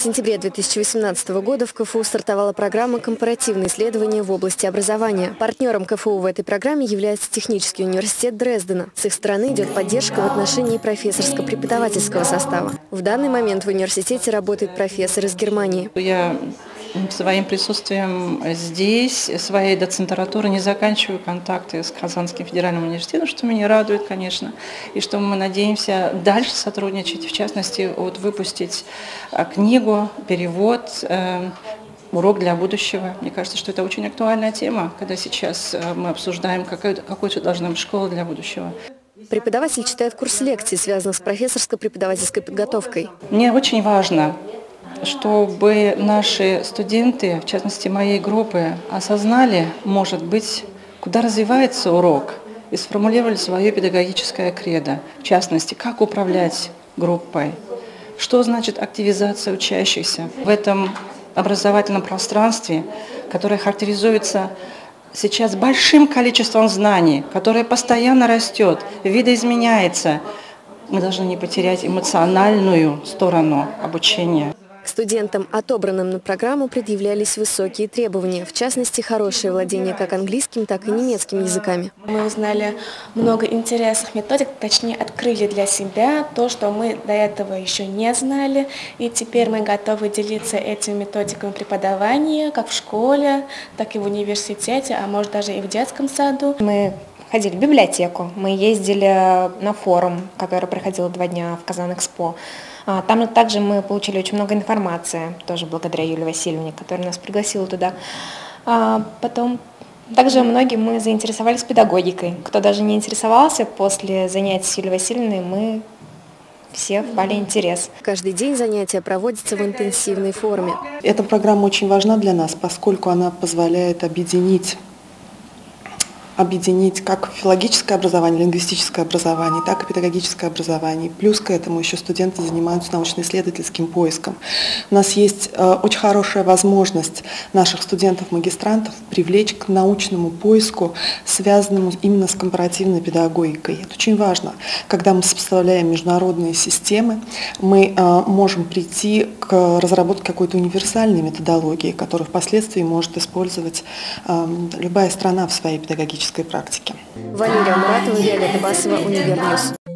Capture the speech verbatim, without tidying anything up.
сентябре две тысячи восемнадцатого года в КФУ стартовала программа «Компаративные исследования в области образования». Партнером КФУ в этой программе является Технический университет Дрездена. С их стороны идет поддержка в отношении профессорско-преподавательского состава. В данный момент в университете работает профессор из Германии. Я своим присутствием здесь, своей доцентратуры не заканчиваю контакты с Казанским федеральным университетом, что меня радует, конечно, и что мы надеемся дальше сотрудничать, в частности, вот выпустить книгу, перевод, урок для будущего. Мне кажется, что это очень актуальная тема, когда сейчас мы обсуждаем, какой, какой должна быть школа для будущего. Преподаватель читает курс лекций, связанных с профессорско-преподавательской подготовкой. Мне очень важно, чтобы наши студенты, в частности моей группы, осознали, может быть, куда развивается урок, и сформулировали свое педагогическое кредо. В частности, как управлять группой, что значит активизация учащихся в этом образовательном пространстве, которое характеризуется сейчас большим количеством знаний, которое постоянно растет, видоизменяется. Мы должны не потерять эмоциональную сторону обучения. К студентам, отобранным на программу, предъявлялись высокие требования, в частности, хорошее владение как английским, так и немецким языками. Мы узнали много интересных методик, точнее, открыли для себя то, что мы до этого еще не знали, и теперь мы готовы делиться этими методиками преподавания, как в школе, так и в университете, а может даже и в детском саду. Мы ходили в библиотеку, мы ездили на форум, который проходил два дня в Казан-Экспо. Там также мы получили очень много информации, тоже благодаря Юлии Васильевне, которая нас пригласила туда. Потом также многие мы заинтересовались педагогикой. Кто даже не интересовался, после занятий с Юлией Васильевной мы все впали в интерес. Каждый день занятия проводятся в интенсивной форме. Эта программа очень важна для нас, поскольку она позволяет объединить объединить как филологическое образование, лингвистическое образование, так и педагогическое образование. Плюс к этому еще студенты занимаются научно-исследовательским поиском. У нас есть э, очень хорошая возможность наших студентов-магистрантов привлечь к научному поиску, связанному именно с компаративной педагогикой. Это очень важно. Когда мы сопоставляем международные системы, мы э, можем прийти к разработке какой-то универсальной методологии, которую впоследствии может использовать э, любая страна в своей педагогической практике. Валерия Муратова, Виолетта Басова, Универньюз.